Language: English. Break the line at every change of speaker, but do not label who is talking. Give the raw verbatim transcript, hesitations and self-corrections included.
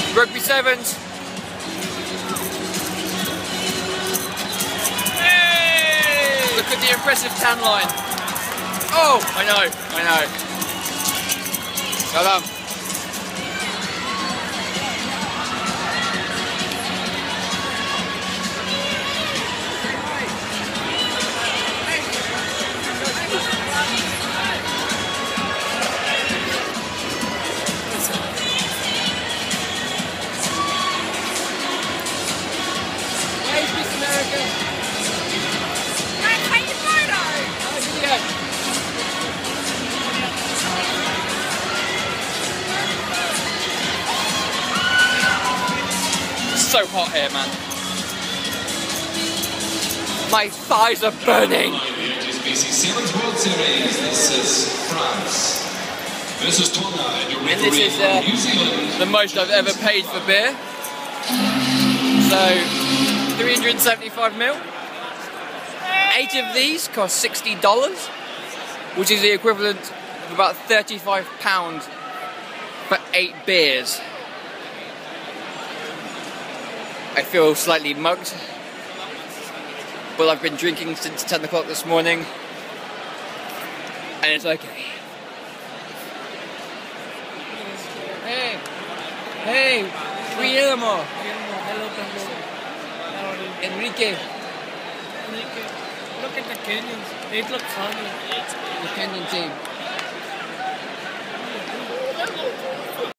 Rugby sevens. Hey! Look at the impressive tan line. Oh, I know, I know. Well done. So hot here, man. My thighs are burning.
seven's World Series. This is France. This is Tonna, your
and this is uh,
New Zealand.
The most I've ever paid for beer. So, three hundred seventy-five mil. Eight of these cost sixty dollars, which is the equivalent of about thirty-five pounds for eight beers. I feel slightly mugged, but I've been drinking since ten o'clock this morning, and it's okay. Hey, hey, Guillermo. Enrique.
Enrique, look at the canyons. They look funny.
The canyon team.